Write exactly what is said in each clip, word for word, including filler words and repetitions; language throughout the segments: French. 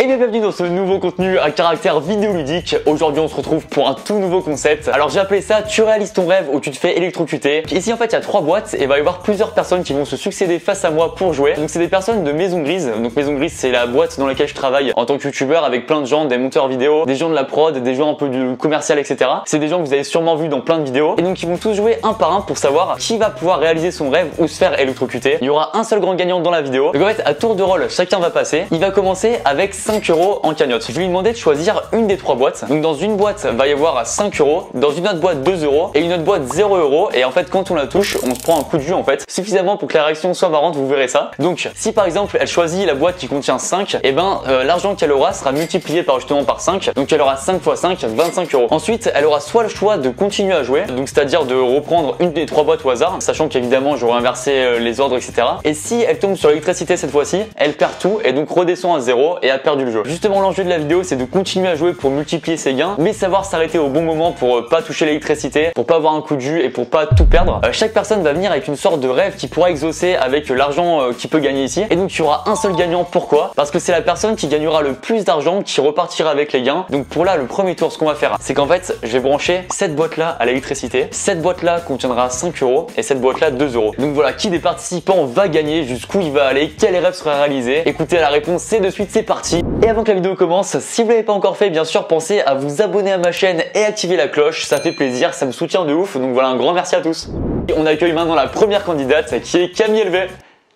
Et bien bienvenue dans ce nouveau contenu à caractère vidéoludique. Aujourd'hui on se retrouve pour un tout nouveau concept. Alors j'ai appelé ça tu réalises ton rêve où tu te fais électrocuter. Ici en fait il y a trois boîtes et il va y avoir plusieurs personnes qui vont se succéder face à moi pour jouer. Donc c'est des personnes de Maison Grise. Donc Maison Grise c'est la boîte dans laquelle je travaille en tant que youtubeur avec plein de gens, des monteurs vidéo, des gens de la prod, des gens un peu du commercial et cetera. C'est des gens que vous avez sûrement vu dans plein de vidéos. Et donc ils vont tous jouer un par un pour savoir qui va pouvoir réaliser son rêve ou se faire électrocuter. Il y aura un seul grand gagnant dans la vidéo. Donc en fait à tour de rôle chacun va passer. Il va commencer avec cinq euros en cagnotte. Je vais lui demander de choisir une des trois boîtes. Donc dans une boîte va y avoir cinq euros, dans une autre boîte deux euros et une autre boîte zéro euros. Et en fait quand on la touche on se prend un coup de jus en fait suffisamment pour que la réaction soit marrante, vous verrez ça. Donc si par exemple elle choisit la boîte qui contient cinq, et ben euh, l'argent qu'elle aura sera multiplié par justement par cinq. Donc elle aura cinq fois cinq, vingt-cinq euros. Ensuite elle aura soit le choix de continuer à jouer, donc c'est à dire de reprendre une des trois boîtes au hasard, sachant qu'évidemment j'aurai inversé euh, les ordres etc. Et si elle tombe sur l'électricité cette fois-ci, elle perd tout et donc redescend à zéro et a perdu le jeu. Justement l'enjeu de la vidéo c'est de continuer à jouer pour multiplier ses gains, mais savoir s'arrêter au bon moment pour euh, pas toucher l'électricité, pour pas avoir un coup de jus et pour pas tout perdre. Euh, chaque personne va venir avec une sorte de rêve qui pourra exaucer avec euh, l'argent euh, qu'il peut gagner ici. Et donc il y aura un seul gagnant. Pourquoi? Parce que c'est la personne qui gagnera le plus d'argent qui repartira avec les gains. Donc pour là le premier tour ce qu'on va faire c'est qu'en fait je vais brancher cette boîte là à l'électricité. Cette boîte là contiendra cinq euros et cette boîte là deux euros. Donc voilà, qui des participants va gagner, jusqu'où il va aller, quel rêve sera réalisé. Écoutez la réponse c'est de suite, c'est parti. Et avant que la vidéo commence, si vous l'avez pas encore fait, bien sûr pensez à vous abonner à ma chaîne et activer la cloche, ça fait plaisir, ça me soutient de ouf. Donc voilà, un grand merci à tous. Et on accueille maintenant la première candidate qui est Camille Elvet,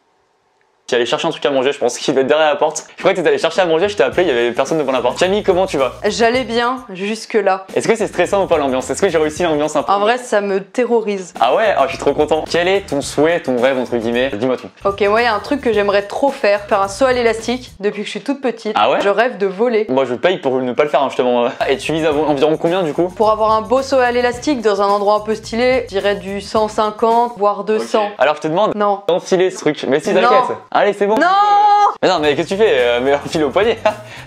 qui allait chercher un truc à manger, je pense qu'il va être derrière la porte. Je crois que t'es allé chercher à manger, je t'ai appelé, il y avait personne devant la porte. Camille, comment tu vas? J'allais bien, jusque là. Est-ce que c'est stressant ou pas l'ambiance? Est-ce que j'ai réussi l'ambiance un peu? En vrai, ça me terrorise. Ah ouais? Oh, je suis trop content. Quel est ton souhait, ton rêve entre guillemets? Dis-moi tout. Ok, moi il y a un truc que j'aimerais trop faire, faire un saut à l'élastique depuis que je suis toute petite. Ah ouais? Je rêve de voler. Moi je paye pour ne pas le faire hein, justement. Et tu vises environ combien du coup? Pour avoir un beau saut à l'élastique dans un endroit un peu stylé, je dirais du cent cinquante voire deux cents. Okay. Alors je te demande Non. d'enfiler ce truc. Mais si Non. t'inquiète. Allez c'est bon. Non. Mais non mais qu'est-ce que tu fais? euh, Mais enfile au poignet.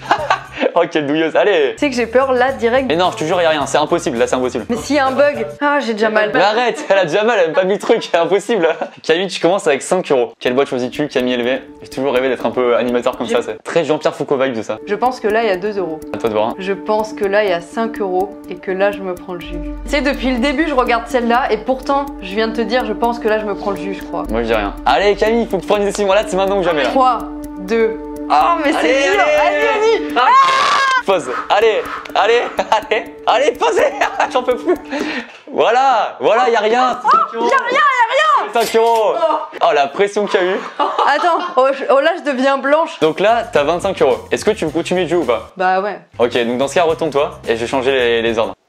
Oh quelle douilleuse, allez. Tu sais que j'ai peur là direct. Mais non je te jure y'a rien, c'est impossible, là c'est impossible. Mais s'il y a un bug, ah j'ai déjà mal. Mais arrête, elle a déjà mal, elle a même pas mis le truc, c'est impossible. Camille tu commences avec cinq euros. Quelle boîte choisis-tu? Camille Elvet. J'ai toujours rêvé d'être un peu animateur comme ça, c'est très Jean-Pierre Foucault vibe de ça. Je pense que là il y a deux euros. À toi de voir hein. Je pense que là il y a cinq euros et que là je me prends le jus. Tu sais depuis le début je regarde celle-là et pourtant je viens de te dire je pense que là je me prends le jus je crois. Moi je dis rien. Allez Camille, faut que tu prennes une décision là, c'est maintenant ou jamais là. trois, deux. Oh mais c'est dur. Allez vas-y. Ah pose, allez, allez, allez, allez, posez. J'en peux plus. Voilà, voilà, y a rien. Oh, y a rien, y a rien. cinq euros. Oh la pression qu'il y a eu. Attends, oh, je- oh là je deviens blanche. Donc là, t'as vingt-cinq euros. Est-ce que tu veux continuer de jouer ou pas? Bah ouais. Ok, donc dans ce cas, retourne-toi et je vais changer les, les ordres.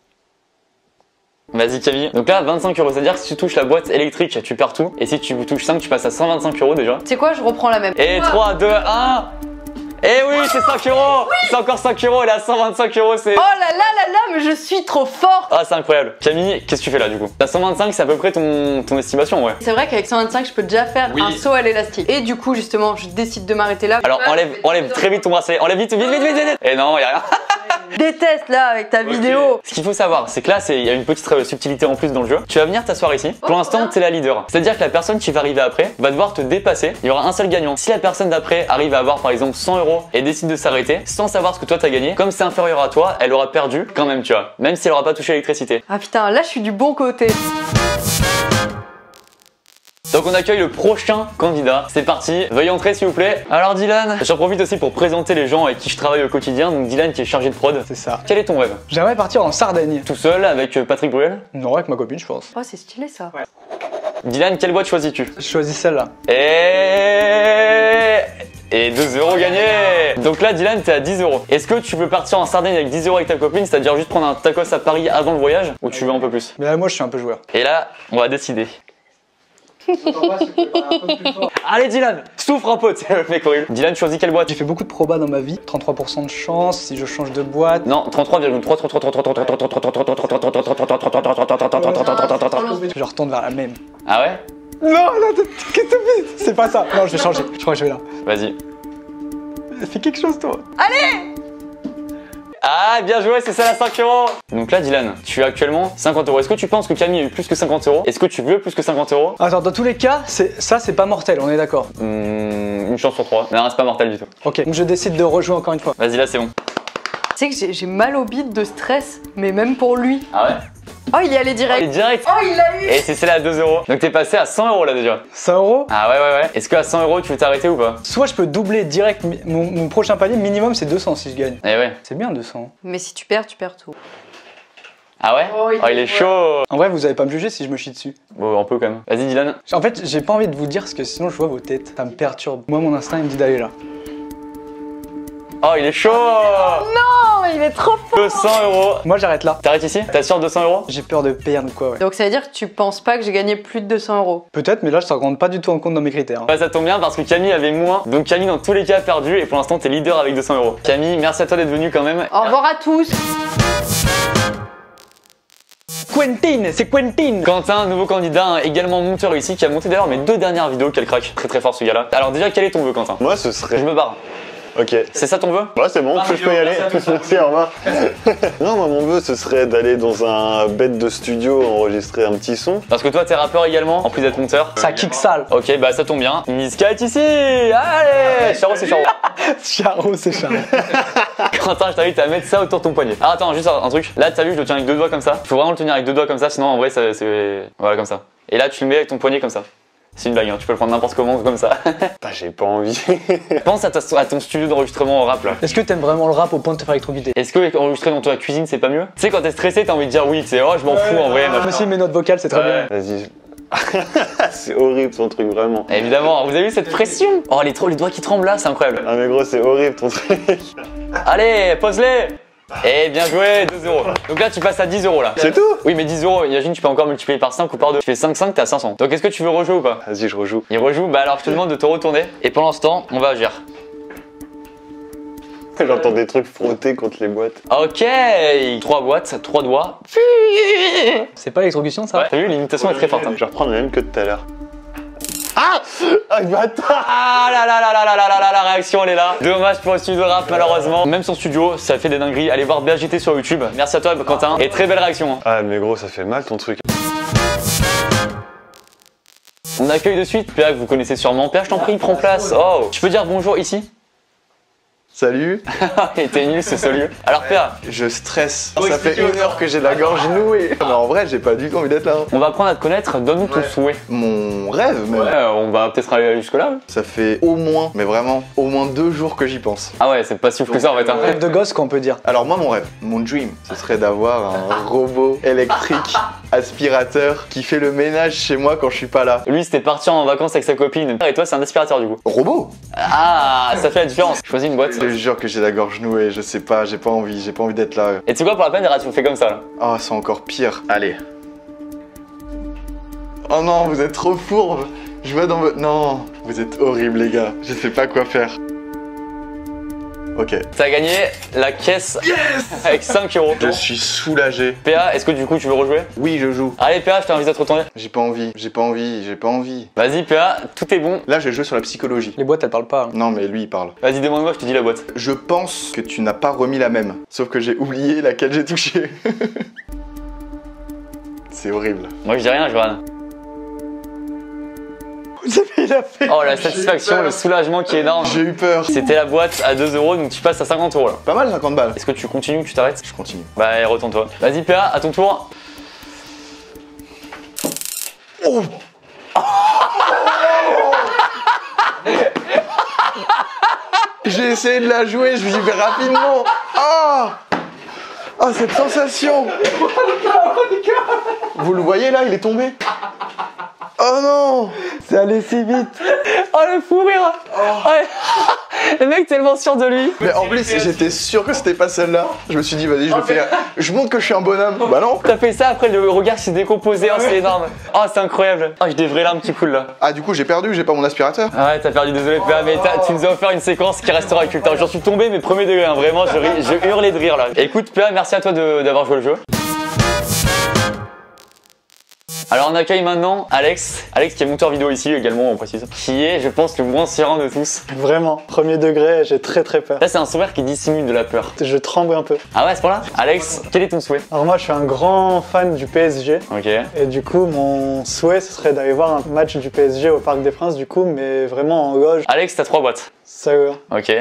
Vas-y Camille. Donc là, vingt-cinq euros, c'est-à-dire que si tu touches la boîte électrique, tu perds tout. Et si tu touches cinq, tu passes à cent vingt-cinq euros déjà. Tu sais quoi, je reprends la même. Et trois, deux, un. Et oui, c'est cinq euros. Oui. C'est encore cinq euros, elle est à cent vingt-cinq euros, c'est... Oh là là là là, mais je suis trop forte. Ah, c'est incroyable. Camille, qu'est-ce que tu fais là du coup? T'as cent vingt-cinq, c'est à peu près ton, ton estimation, ouais. C'est vrai qu'avec cent vingt-cinq, je peux déjà faire Oui. un saut à l'élastique. Et du coup, justement, je décide de m'arrêter là. Alors enlève, enlève très vite ton bracelet. Enlève vite, vite, vite, vite, vite. Et non, y a rien. Je déteste là avec ta vidéo. Ce qu'il faut savoir, c'est que là, il y a une petite euh, subtilité en plus dans le jeu. Tu vas venir t'asseoir ici. Pour Oh, l'instant, bien. t'es la leader. C'est-à-dire que la personne qui va arriver après va devoir te dépasser. Il y aura un seul gagnant. Si la personne d'après arrive à avoir par exemple cent euros et décide de s'arrêter sans savoir ce que toi t'as gagné, comme c'est inférieur à toi, elle aura perdu quand même, tu vois. Même si elle aura pas touché l'électricité. Ah putain, là je suis du bon côté. Donc on accueille le prochain candidat. C'est parti, veuillez entrer s'il vous plaît. Alors Dylan, j'en profite aussi pour présenter les gens avec qui je travaille au quotidien. Donc Dylan qui est chargé de prod. C'est ça. Quel est ton rêve? J'aimerais partir en Sardaigne. Tout seul avec euh, Patrick Bruel? Non, avec ma copine, je pense. Oh, c'est stylé ça. Ouais. Dylan, quelle boîte choisis-tu? Je choisis celle-là. Et... Et deux euros gagnés. Donc là Dylan t'es à dix euros. Est-ce que tu veux partir en Sardaigne avec dix euros avec ta copine, c'est-à-dire juste prendre un tacos à Paris avant le voyage, ou tu veux un peu plus? Mais là, moi, je suis un peu joueur. Et là, on va décider. Allez Dylan, souffre un peu, c'est le mec horrible. Dylan, choisis quelle boîte? J'ai fait beaucoup de probas dans ma vie. trente-trois pour cent de chance si je change de boîte. Non, trente-trois virgule trois. Je retourne vers la même. Ah ouais? Non, là, qu'est-ce que tu fais? C'est pas ça. Non, je vais changer. Je crois que je vais là. Vas-y. Fais quelque chose, toi. Allez. Ah Ah, bien joué, c'est ça la cinq euros. Donc là, Dylan, tu as actuellement cinquante euros. Est-ce que tu penses que Camille a eu plus que cinquante euros? Est-ce que tu veux plus que cinquante euros? Attends, dans tous les cas, ça c'est pas mortel, on est d'accord. mmh, Une chance sur trois. Non, c'est pas mortel du tout. Ok, donc je décide de rejouer encore une fois. Vas-y, là c'est bon. Tu sais que j'ai mal au bide de stress, mais même pour lui. Ah ouais? Oh, il est allé Oh, direct. il est direct. Oh, il l'a eu. Et c'est celle-là à deux euros. Donc t'es passé à cent euros là déjà. cent euros? Ah ouais, ouais, ouais. Est-ce qu'à cent euros, tu veux t'arrêter ou pas? Soit je peux doubler direct, mon, mon prochain palier minimum c'est deux cents si je gagne. Eh ouais. C'est bien deux cents. Mais si tu perds, tu perds tout. Ah ouais? Oh, il Oh, il est est- chaud. En vrai, vous allez pas me juger si je me chie dessus. Bon, un peu quand même. Vas-y, Dylan. En fait, j'ai pas envie de vous dire parce que sinon je vois vos têtes. Ça me perturbe. Moi, mon instinct il me dit d'aller là. Oh, il est chaud. Non, mais il est trop fort. deux cents euros. Moi, j'arrête là. T'arrêtes ici? T'as sûr deux cents euros? J'ai peur de perdre ou quoi, ouais. Donc ça veut dire que tu penses pas que j'ai gagné plus de deux cents euros. Peut-être, mais là, ça rentre pas du tout en compte dans mes critères. hein. Bah, ça tombe bien parce que Camille avait moins. Donc Camille, dans tous les cas, a perdu. Et pour l'instant, t'es leader avec deux cents euros. Camille, merci à toi d'être venu quand même. Au revoir à tous. Quentin, c'est Quentin. Quentin, nouveau candidat, hein, également monteur ici, qui a monté d'ailleurs mes deux dernières vidéos. Quel crack. Très très fort ce gars-là. Alors déjà, quel est ton vœu, Quentin? Moi, ce Je serait. me barre. Ok. C'est ça ton vœu? Ouais, c'est bon, je peux y aller. Merci, au revoir. Non, moi, mon vœu, ce serait d'aller dans un bête de studio enregistrer un petit son. Parce que toi, t'es rappeur également, en plus d'être monteur. Ça kick sale. Ok, bah ça tombe bien. Niska est ici. Allez, Charo, c'est Charo. Charo, c'est Charo. Quentin, je t'invite à mettre ça autour de ton poignet. Ah, attends, juste un, un truc. Là, t'as vu, je le tiens avec deux doigts comme ça. Il faut vraiment le tenir avec deux doigts comme ça, sinon en vrai, ça, c'est. Voilà, comme ça. Et là, tu le mets avec ton poignet comme ça. C'est une blague, hein. Tu peux le prendre n'importe comment, comme ça. Bah, j'ai pas envie. Pense à, ta, à ton studio d'enregistrement en rap là. Est-ce que t'aimes vraiment le rap au point de te faire électrocuter? Est-ce que enregistrer dans ta cuisine, c'est pas mieux? Tu sais, quand t'es stressé, t'as envie de dire oui, tu sais, oh, je m'en fous en vrai. Moi aussi, mes notes vocales, c'est très Ouais. bien. Vas-y. C'est horrible ton truc, vraiment. Évidemment, vous avez vu cette pression? Oh, les, les doigts qui tremblent là, c'est incroyable. Ah, mais gros, c'est horrible ton truc. Allez, pose-les. Et bien joué, deux euros. Donc là, tu passes à dix euros là. C'est tout? Oui, mais dix euros, imagine, tu peux encore multiplier par cinq ou par deux. Tu fais cinq, cinq, t'es à cinq cents. Donc est-ce que tu veux rejouer ou pas? Vas-y, je rejoue. Il rejoue, bah alors je te demande de te retourner. Et pendant ce temps, on va agir. J'entends des trucs frotter contre les boîtes. Ok, trois boîtes, trois doigts. C'est pas l'électrocution, ça? Ouais, t'as vu, l'imitation est très forte. Hein. Je vais reprendre la même que tout à l'heure. Ah! Ah, bâtard! Ah là là là là là là là là, la réaction elle est là. Dommage pour le studio de rap malheureusement. Même son studio, ça fait des dingueries. Allez voir B H G T sur YouTube. Merci à toi Quentin. Et très belle réaction. Hein. Ah, mais gros, ça fait mal ton truc. On accueille de suite P A que vous connaissez sûrement. P A, je t'en prie, prends place. Oh, tu peux dire bonjour ici? Salut, Il était nul ce salut. Alors P A, je stresse. Faut Ça fait expliquer une heure que j'ai la gorge nouée. Mais en vrai, j'ai pas du tout envie d'être là. on va apprendre à te connaître. Donne-nous ton souhait. Mon rêve, même. Ouais, on va peut-être aller jusque là. Ça fait au moins, mais vraiment, au moins deux jours que j'y pense. Ah ouais, c'est pas si ouf que ça en fait. Hein. Rêve de gosse, qu'on peut dire. Alors moi, mon rêve, mon dream, ce serait d'avoir un robot électrique aspirateur qui fait le ménage chez moi quand je suis pas là. Lui, c'était parti en vacances avec sa copine. Et toi, c'est un aspirateur du coup. Robot? Ah, ça fait la différence. Choisis une boîte. Je te jure que j'ai la gorge nouée, je sais pas, j'ai pas envie, j'ai pas envie d'être là. Et tu sais quoi, pour la peine, tu me fais comme ça là. Oh, c'est encore pire. Allez. Oh non, vous êtes trop fourbe. Je vois dans votre... Non, vous êtes horribles les gars. Je sais pas quoi faire. Ok. T'as gagné la caisse avec cinq euros. Je suis soulagé. P A, est-ce que du coup tu veux rejouer? Oui, je joue. Allez P A, je t'invite à te retourner. J'ai pas envie, j'ai pas envie, j'ai pas envie. Vas-y P A, tout est bon. Là, je vais jouer sur la psychologie. Les boîtes, elles parlent pas. hein. Non, mais lui, il parle. Vas-y, demande-moi, je te dis la boîte. Je pense que tu n'as pas remis la même. Sauf que j'ai oublié laquelle j'ai touché. C'est horrible. Moi je dis rien, je vois rien. Vous avez il a fait. Oh la satisfaction, le soulagement qui est énorme. J'ai eu peur. C'était la boîte à deux euros, donc tu passes à cinquante euros là. Pas mal, cinquante balles. Est-ce que tu continues ou tu t'arrêtes? Je continue. Bah allez, retourne-toi. Vas-y P A, à ton tour. Oh. J'ai essayé de la jouer, je me dis mais rapidement. Ah. Ah, cette sensation. Vous le voyez là, il est tombé. Oh non. C'est allé si vite. Oh le fou rire. Ouais. Le mec tellement sûr de lui. Mais en plus, j'étais sûr que c'était pas celle-là. Je me suis dit, vas-y, je le fais. Je montre que je suis un bonhomme. Bah non. T'as fait ça après le regard s'est décomposé, oh c'est énorme. Oh c'est incroyable. Oh j'ai des vraies larmes qui coulent là. Ah, du coup, j'ai perdu, j'ai pas mon aspirateur. Ah ouais, t'as perdu, désolé P A, mais tu nous as offert une séquence qui restera culte. J'en suis tombé, mais premier degré, hein. Vraiment, je, ris, je hurlais de rire là. Écoute P A, merci à toi de- d'avoir joué le jeu. Alors on accueille maintenant Alex, Alex qui est monteur vidéo ici également, on précise, qui est, je pense, le moins serein de tous. Vraiment, premier degré, j'ai très très peur. Là c'est un sourire qui dissimule de la peur. Je tremble un peu. Ah ouais, à ce point-là? Alex, quel est ton souhait? Alors moi, je suis un grand fan du P S G. Ok. Et du coup, mon souhait, ce serait d'aller voir un match du P S G au Parc des Princes, du coup, mais vraiment en loge. Alex, t'as trois boîtes. Ça va. Ok.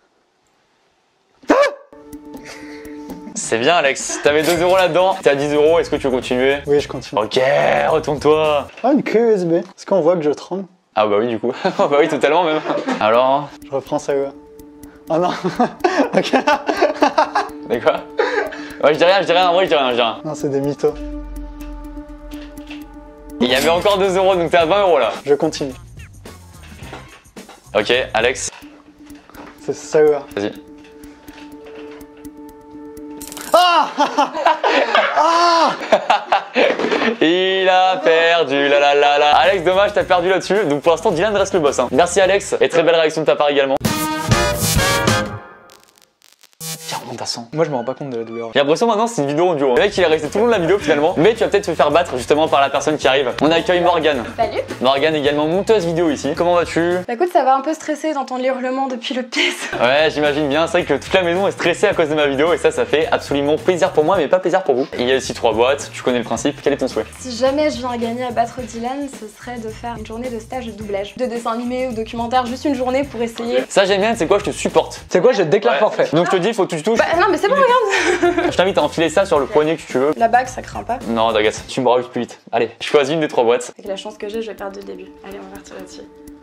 C'est bien Alex, t'avais deux euros là-dedans, t'es à dix euros, est-ce que tu veux continuer? Oui, je continue. Ok, retourne-toi. Ah, une clé U S B. Est-ce qu'on voit que je tremble? Ah bah oui du coup, bah oui totalement même. Alors? Je reprends ça va. Oh non. Ok. Mais quoi? Ouais je dis rien, je dis rien, en vrai je dis rien, je dis rien. Non, c'est des mythos. Il y avait encore deux euros donc t'es à vingt euros là. Je continue. Ok, Alex, C'est ça va. vas-y. Il a perdu, la la la la. Alex, dommage, t'as perdu là-dessus. Donc pour l'instant, Dylan reste le boss. Hein. Merci Alex, et très belle réaction de ta part également. Tiens, on monte à cent. Moi, je me rends pas compte de la douleur. J'ai l'impression maintenant c'est une vidéo en duo. Le mec il est resté tout le long de la vidéo finalement, mais tu vas peut-être te faire battre justement par la personne qui arrive. On accueille Morgane. Salut. Morgane également monteuse vidéo ici. Comment vas-tu? Bah écoute, ça va un peu stresser d'entendre les hurlements depuis le pièce. Ouais, j'imagine bien. C'est vrai que toute la maison est stressée à cause de ma vidéo et ça, ça fait absolument plaisir pour moi, mais pas plaisir pour vous. Il y a ici trois boîtes. Tu connais le principe. Quel est ton souhait? Si jamais je viens à gagner à battre Dylan, ce serait de faire une journée de stage de doublage, de dessin animé ou documentaire, juste une journée pour essayer. Ça j'aime bien. C'est quoi? Je te supporte. C'est quoi? Je te déclare Ouais. forfait. Donc je te dis, faut que tu touches. Bah non mais c'est bon, regarde. Je t'invite à enfiler ça sur le poignet que tu veux. La bague, ça craint pas. Non, t'agace. Tu me rajoutes plus vite. Allez, je choisis une des trois boîtes. Avec la chance que j'ai, je vais perdre dès le début. Allez, on va partir là-dessus.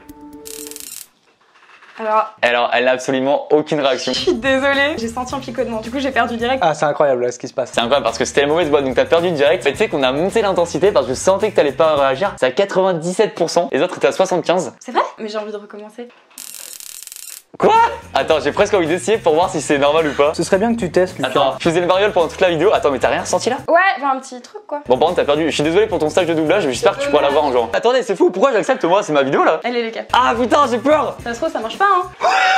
Alors, Alors, elle n'a absolument aucune je réaction. suis désolée, j'ai senti un picotement, du coup j'ai perdu direct. Ah, c'est incroyable là ce qui se passe. C'est incroyable parce que c'était la mauvaise boîte, donc t'as perdu direct. Mais tu sais qu'on a monté l'intensité parce que je sentais que t'allais pas réagir. C'est à quatre-vingt-dix-sept pour cent. Les autres étaient à soixante-quinze. C'est vrai? Mais j'ai envie de recommencer. Quoi? Attends, j'ai presque envie d'essayer pour voir si c'est normal ou pas. Ce serait bien que tu testes, Lucas. Attends, je faisais le mariole pendant toute la vidéo. Attends, mais t'as rien ressenti là? Ouais, enfin un petit truc quoi. Bon, par contre, t'as perdu. Je suis désolé pour ton stage de doublage, mais j'espère que tu pourras l'avoir un jour. Attendez, c'est fou, pourquoi j'accepte moi? C'est ma vidéo là? Allez les gars. Ah putain, j'ai peur! Ça se trouve, ça marche pas hein.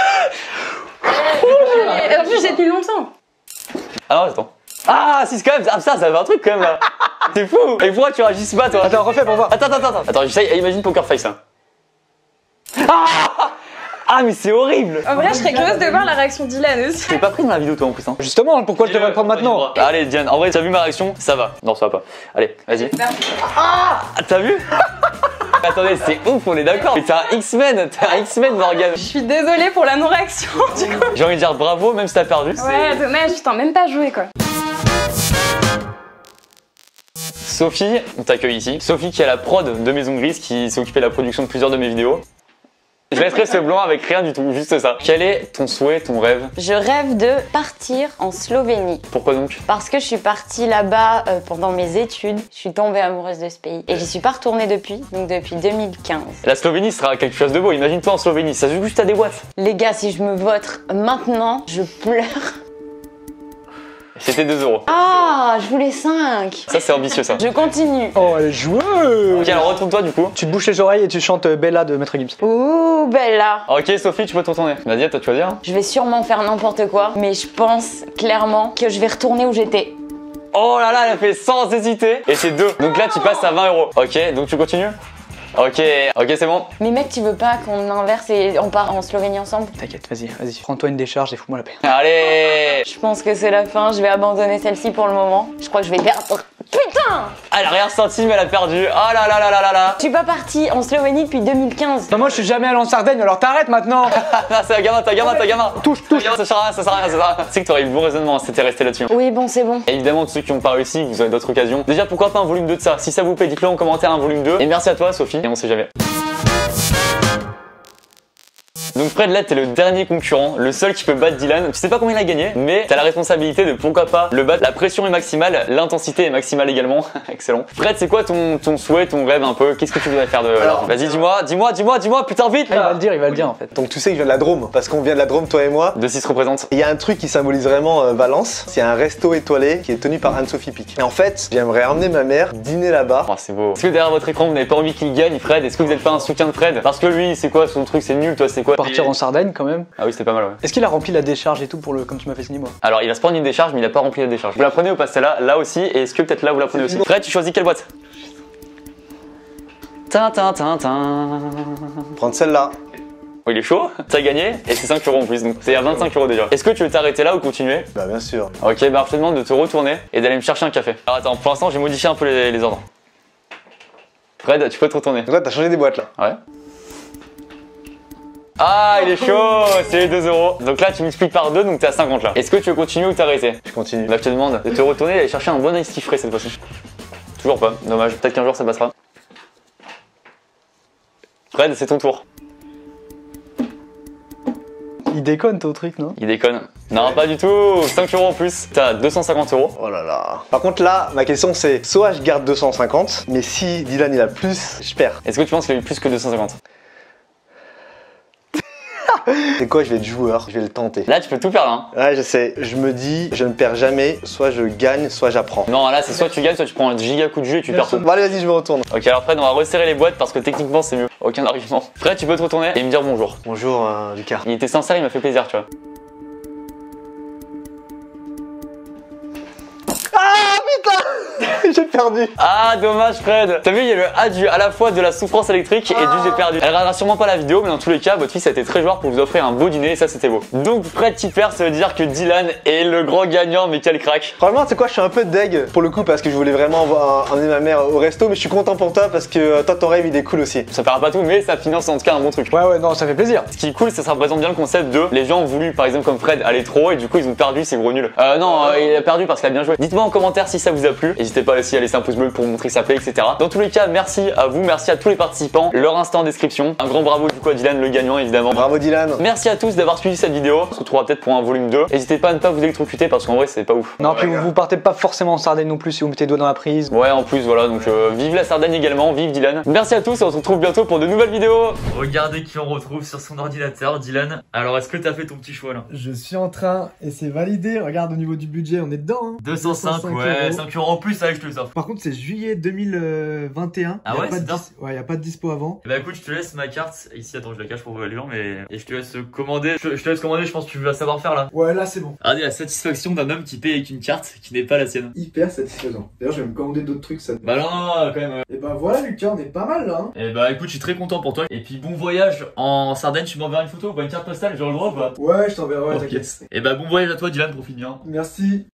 Et en plus, j'ai tenu longtemps. Ah non, attends. Ah, si, c'est quand même. Ah, ça, ça avait un truc quand même là. C'est fou! Et pourquoi tu réagis pas toi? Attends, refais pour voir. Attends, attends, attends. Attends, j'essaye, imagine Poker Face là. Ah! Ah, mais c'est horrible! En vrai, je serais curieuse de voir la réaction de Dylan aussi. T'es pas pris dans la vidéo toi en plus, hein? Justement, pourquoi je devrais le prendre maintenant? Allez, Diane, en vrai, t'as vu ma réaction? Ça va. Non, ça va pas. Allez, vas-y. Ah, t'as vu? Attendez, c'est ouf, on est d'accord. Mais t'es un X-Men, t'es un X-Men, Morgane. Je suis désolée pour la non-réaction du coup. J'ai envie de dire bravo, même si t'as perdu. Ouais, dommage, putain, même pas joué quoi. Sophie, on t'accueille ici. Sophie qui est à la prod de Maison Grise, qui s'est occupée de la production de plusieurs de mes vidéos. Je laisserai ce blanc avec rien du tout, juste ça. Quel est ton souhait, ton rêve? Je rêve de partir en Slovénie. Pourquoi donc? Parce que je suis partie là-bas euh, pendant mes études. Je suis tombée amoureuse de ce pays. Et j'y suis pas retournée depuis, donc depuis deux mille quinze. La Slovénie sera quelque chose de beau, imagine-toi en Slovénie, ça se joue juste à des boîtes. Les gars, si je me vote maintenant, je pleure. C'était deux euros. Ah, je voulais cinq. Ça c'est ambitieux ça. Je continue. Oh, elle est joueuse. Ok, alors retourne-toi du coup. Tu te bouches les oreilles et tu chantes Bella de Maître Gims. Ouh, Bella. Ok Sophie, tu peux te retourner. Vas-y, à toi tu vas dire. Je vais sûrement faire n'importe quoi, mais je pense clairement que je vais retourner où j'étais. Oh là là, elle a fait sans hésiter. Et c'est deux. Donc là tu passes à vingt euros. Ok, donc tu continues? Ok, ok c'est bon. Mais mec, tu veux pas qu'on inverse et on part en Slovénie ensemble? T'inquiète, vas-y, vas-y. Prends-toi une décharge et fous-moi la paix. Allez. Je pense que c'est la fin, je vais abandonner celle-ci pour le moment. Je crois que je vais perdre. Putain! Elle a rien ressenti mais elle a perdu. Oh là là là là là là. Je suis pas partie en Slovénie depuis deux mille quinze. Non, moi je suis jamais allé en Sardaigne, alors t'arrêtes maintenant. Ah, c'est un gamin, t'as un gamin, t'as un gamin. Touche, touche. Ça sert à rien, ça sert à rien, ça sert à rien. C'est que t'aurais eu le bon raisonnement si t'étais resté là-dessus. Oui, bon, c'est bon. Et évidemment, tous ceux qui n'ont pas réussi, vous avez d'autres occasions. Déjà, pourquoi pas un volume deux de ça? Si ça vous plaît, dites-le en commentaire un volume deux. Et merci à toi, Sophie. Et on sait jamais. Donc Fred, là t'es le dernier concurrent, le seul qui peut battre Dylan. Tu sais pas combien il a gagné, mais t'as la responsabilité de pourquoi pas le battre. La pression est maximale, l'intensité est maximale également. Excellent. Fred, c'est quoi ton, ton souhait, ton rêve un peu? Qu'est-ce que tu voudrais faire de... Alors, vas-y, dis-moi, dis-moi, dis-moi, dis-moi, putain vite. Ah, il va le dire, il va le dire en fait. Donc tu sais que je viens de la Drôme, parce qu'on vient de la Drôme, toi et moi. De six représente. Il y a un truc qui symbolise vraiment euh, Valence, c'est un resto étoilé qui est tenu par Anne-Sophie Pic. Et en fait, j'aimerais emmener ma mère dîner là-bas. Oh, c'est beau. Est-ce que derrière votre écran, vous n'avez pas envie qu'il gagne, Fred? Est-ce que vous n'êtes pas un soutien de Fred? Parce que lui, c'est quoi son truc? C'est nul, toi, c'est quoi? Partir en Sardaigne quand même. Ah oui, c'était pas mal, ouais. Est-ce qu'il a rempli la décharge et tout pour le comme tu m'as fait signer moi? Alors, il va se prendre une décharge, mais il a pas rempli la décharge. Vous la prenez ou pas celle-là? Là aussi. Et est-ce que peut-être là, vous la prenez aussi? Fred, tu choisis quelle boîte? tin tin tin tin. Prendre celle-là. Oh, il est chaud, t'as gagné et c'est cinq euros en plus, donc c'est à vingt-cinq euros déjà. Est-ce que tu veux t'arrêter là ou continuer? Bah bien sûr. Ok, bah je te demande de te retourner et d'aller me chercher un café. Alors attends, pour l'instant j'ai modifié un peu les, les ordres. Fred, tu peux te retourner. Donc là, t'as changé des boîtes là. Ouais. Ah, il est chaud, c'est les deux euros. Donc là tu multiplies par deux, donc t'es à cinquante là. Est-ce que tu veux continuer ou t'arrêter? Je continue. Bah je te demande de te retourner et d'aller chercher un bon ice tea frais cette fois-ci. Toujours pas, dommage, peut-être qu'un jour ça passera. Fred, c'est ton tour. Il déconne ton truc, non? Il déconne. Non, pas du tout. cinq euros en plus. T'as deux cent cinquante euros. Oh là là. Par contre là, ma question c'est, soit je garde deux cent cinquante, mais si Dylan il a plus, je perds. Est-ce que tu penses qu'il a eu plus que deux cent cinquante? C'est quoi, je vais être joueur, je vais le tenter. Là, tu peux tout perdre, hein. Ouais, je sais. Je me dis, je ne perds jamais, soit je gagne, soit j'apprends. Non, là, c'est soit tu gagnes, soit tu prends un giga coup de jeu et tu perds tout. Bon allez, vas-y, je me retourne. Ok, alors Fred, on va resserrer les boîtes parce que techniquement, c'est mieux. Aucun argument. Fred, tu peux te retourner et me dire bonjour. Bonjour euh, Lucas. Il était sincère, il m'a fait plaisir, tu vois. J'ai perdu. Ah, dommage, Fred. T'as vu, il y a le adieu à la fois de la souffrance électrique et du j'ai perdu. Elle regardera sûrement pas la vidéo, mais dans tous les cas, votre fils a été très joueur pour vous offrir un beau dîner et ça, c'était beau. Donc, Fred qui perd, ça veut dire que Dylan est le grand gagnant, mais quel crack. Franchement, c'est quoi, je suis un peu deg pour le coup parce que je voulais vraiment avoir- emmener ma mère au resto, mais je suis content pour toi parce que euh, toi, ton rêve il est cool aussi. Ça paiera pas tout, mais ça finance en tout cas un bon truc. Ouais, ouais, non, ça fait plaisir. Ce qui est cool, c'est que ça représente bien le concept de les gens ont voulu, par exemple comme Fred, aller trop et du coup ils ont perdu, c'est gros nul. Euh, non, euh, il a perdu parce qu'il a bien joué. Dites-moi en commentaire si ça vous a plu. N'hésitez pas aussi à laisser un pouce bleu pour montrer que ça plaît, et cetera. Dans tous les cas, merci à vous, merci à tous les participants. Leur instant en description. Un grand bravo du coup à Dylan, le gagnant évidemment. Bravo Dylan. Merci à tous d'avoir suivi cette vidéo. On se retrouvera peut-être pour un volume deux. N'hésitez pas à ne pas vous électrocuter parce qu'en vrai c'est pas ouf. Non, puis vous, vous partez pas forcément en Sardaigne non plus si vous mettez les doigts dans la prise. Ouais, en plus voilà, donc euh, vive la Sardaigne également, vive Dylan. Merci à tous et on se retrouve bientôt pour de nouvelles vidéos. Regardez qui on retrouve sur son ordinateur, Dylan. Alors est-ce que t'as fait ton petit choix là? Je suis en train et c'est validé. Regarde au niveau du budget, on est dedans. Hein. deux cent cinq, ouais, cinq euros en plus, allez, je te les offre. Par contre, c'est juillet deux mille vingt et un. Ah y a ouais, pas c'est de bien. dis- Ouais, y a pas de dispo avant. Bah écoute, je te laisse ma carte. Ici, attends, je la cache pour vous la lire, mais. Et je te laisse commander. Je, je te laisse commander, je pense que tu vas savoir faire là. Ouais, là c'est bon. Regardez la satisfaction d'un homme qui paye avec une carte qui n'est pas la sienne. Hyper satisfaisant. D'ailleurs, je vais me commander d'autres trucs. Ça. Bah non, non, quand même. Et bah voilà, Lucas, on est pas mal là. Hein. Et bah écoute, je suis très content pour toi. Et puis bon voyage en Sardaigne, tu m'enverras une photo ou pas une carte postale, j'ai le droit ou pas? Ouais, je t'enverrai, ouais, Ok. t'inquiète. Et bah bon voyage à toi, Dylan, profite bien. Merci.